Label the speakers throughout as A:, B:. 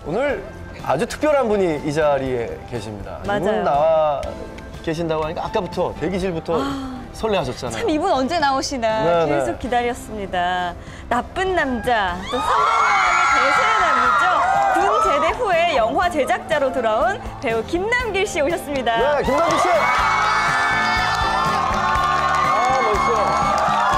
A: 오늘 아주 특별한 분이 이 자리에 계십니다.
B: 맞아요.
A: 이분 나와 계신다고 하니까 아까부터 대기실부터 설레하셨잖아요.
B: 참 이분 언제 나오시나
A: 네,
B: 계속
A: 네.
B: 기다렸습니다. 나쁜 남자, 또 선동여왕의 대세의 남이죠. 군 제대 후에 영화 제작자로 돌아온 배우 김남길 씨 오셨습니다.
A: 네, 김남길 씨. 아, 멋있어.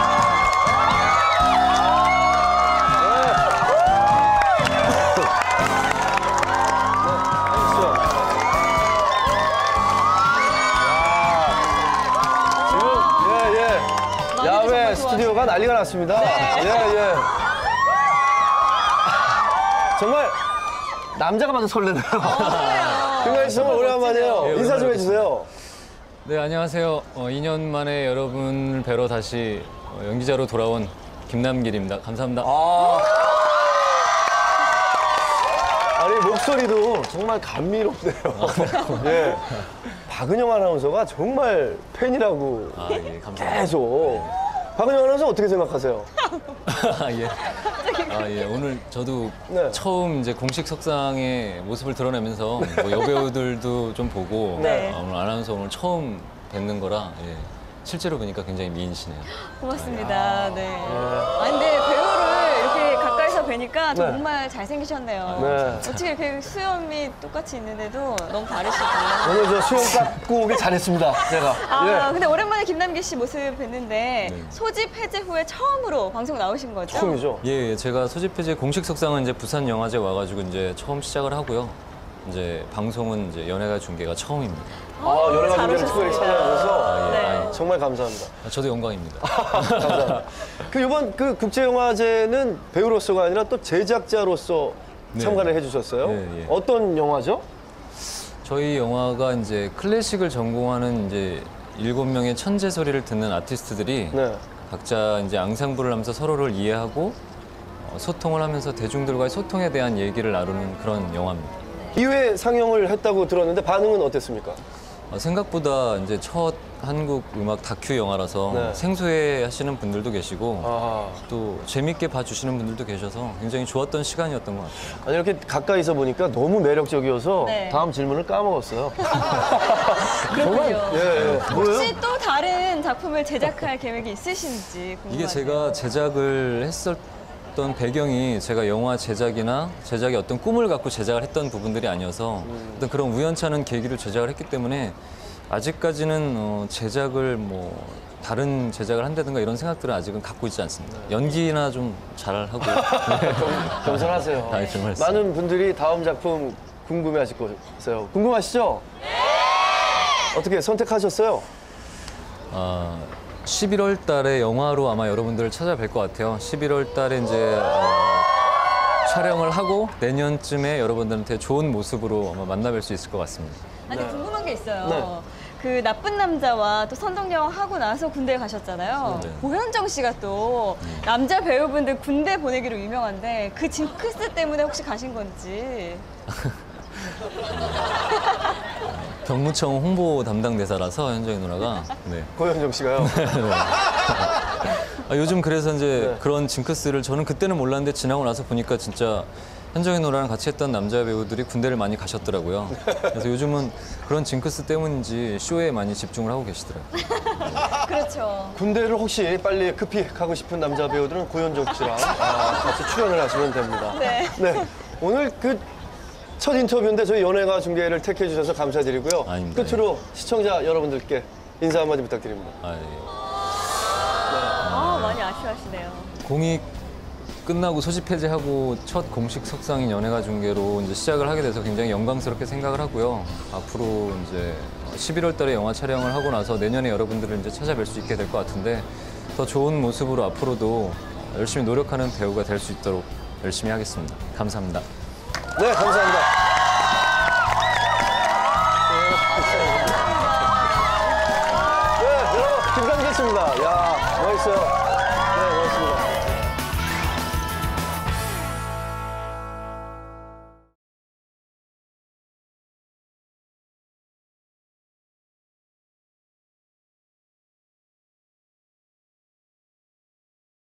A: 야외 스튜디오가 난리가 났습니다.
B: 네.
A: 예. 정말 남자가 봐도 설레네요. 김남길 씨 정말 오랜만이에요.
C: 네,
A: 인사 좀 해주세요.
C: 네, 안녕하세요. 2년 만에 여러분을 뵈러 다시 연기자로 돌아온 김남길입니다. 감사합니다.
A: 아니, 목소리도 정말 감미롭네요. 예. 박은영 아나운서가 정말 팬이라고
C: 예, 감사합니다.
A: 계속. 박은영 아나운서 어떻게 생각하세요?
C: 예, 오늘 저도
A: 네.
C: 처음 이제 공식 석상의 모습을 드러내면서 뭐 여배우들도 좀 보고
B: 네.
C: 오늘 아나운서 오늘 처음 뵙는 거라 실제로 보니까 굉장히 미인이시네요.
B: 고맙습니다. 네. 아니, 근데 배우를 이렇게 가까이서 뵈니까
A: 네.
B: 정말 잘생기셨네요.
A: 네.
B: 어떻게 이렇게 수염이 똑같이 있는데도 너무 다르시군요.
A: 오늘 저 수영 깎고 오길 잘했습니다, 제가. 예.
B: 근데 오랜만에 김남길 씨 모습 뵀는데
C: 네.
B: 소집 해제 후에 처음으로 방송 나오신 거죠?
A: 처음이죠?
C: 예, 제가 소집 해제 공식 석상은 이제 부산 영화제 와가지고 이제 처음 시작을 하고요. 이제 방송은 이제 연예가 중계가 처음입니다.
A: 연예가
B: 잘
A: 중계를 특별히
B: 오셨습니다.
A: 찾아주셔서
B: 네.
A: 정말 감사합니다.
C: 저도 영광입니다.
A: 감사합니다. 이번 국제영화제는 배우로서가 아니라 또 제작자로서
C: 네.
A: 참가를 해주셨어요.
C: 예.
A: 어떤 영화죠?
C: 저희 영화가 이제 클래식을 전공하는 이제 7명의 천재 소리를 듣는 아티스트들이
A: 네.
C: 각자 이제 앙상블을 하면서 서로를 이해하고 소통을 하면서 대중들과의 소통에 대한 얘기를 나누는 그런 영화입니다.
A: 2회 상영을 했다고 들었는데 반응은 어땠습니까?
C: 생각보다 이제 첫 한국 음악 다큐 영화라서
A: 네.
C: 생소해 하시는 분들도 계시고
A: 아,
C: 또 재밌게 봐주시는 분들도 계셔서 굉장히 좋았던 시간이었던 것 같아요.
A: 아니 이렇게 가까이서 보니까 너무 매력적이어서
B: 네.
A: 다음 질문을 까먹었어요.
B: 그렇군요.
A: 예. 뭐예요?
B: 혹시 또 다른 작품을 제작할 계획이 있으신지 궁금하네요.
C: 이게 제가 제작을 했었던 배경이 제가 영화 제작이나 제작의 어떤 꿈을 갖고 제작을 했던 부분들이 아니어서 어떤 그런 우연찮은 계기로 제작을 했기 때문에 아직까지는 제작을 뭐 다른 제작을 한다든가 이런 생각들은 아직은 갖고 있지 않습니다. 연기나 좀 잘하고
A: 겸손하세요.
C: 아, 정말
A: 많은 분들이 다음 작품 궁금해하실 거예요. 궁금하시죠? 네! 어떻게 선택하셨어요?
C: 11월 달에 영화로 아마 여러분들을 찾아뵐 것 같아요. 11월 달에 이제 촬영을 하고 내년쯤에 여러분들한테 좋은 모습으로 아마 만나뵐 수 있을 것 같습니다.
B: 아니, 궁금한 게 있어요.
A: 네.
B: 그 나쁜 남자와 또 선동여왕 하고 나서 군대에 가셨잖아요.
C: 네.
B: 고현정 씨가 또 남자 배우분들 군대 보내기로 유명한데 그 징크스 때문에 혹시 가신 건지.
C: 경무청 홍보 담당 대사라서 현정이 누나가 네.
A: 고현정 씨가요?
C: 요즘 그래서 이제
A: 네.
C: 그런 징크스를 저는 그때는 몰랐는데 지나고 나서 보니까 진짜 현정이 누나랑 같이 했던 남자 배우들이 군대를 많이 가셨더라고요. 그래서 요즘은 그런 징크스 때문인지 쇼에 많이 집중을 하고 계시더라고요.
B: 그렇죠.
A: 군대를 혹시 빨리 급히 가고 싶은 남자 배우들은 고현정 씨랑 같이 출연을 하시면 됩니다.
B: 네.
A: 네. 오늘 첫 인터뷰인데 저희 연예가 중계를 택해 주셔서 감사드리고요.
C: 아닙니다.
A: 끝으로 시청자 여러분들께 인사 한마디 부탁드립니다.
B: 많이 아쉬워하시네요.
C: 공익 끝나고 소집 해제하고 첫 공식 석상인 연예가 중계로 이제 시작을 하게 돼서 굉장히 영광스럽게 생각을 하고요. 앞으로 이제 11월 달에 영화 촬영을 하고 나서 내년에 여러분들을 이제 찾아뵐 수 있게 될 것 같은데 더 좋은 모습으로 앞으로도 열심히 노력하는 배우가 될 수 있도록 열심히 하겠습니다. 감사합니다.
A: 네, 감사합니다. 네, 여러분, 김남길 씨입니다. 야, 멋있어요. 네, 멋있습니다.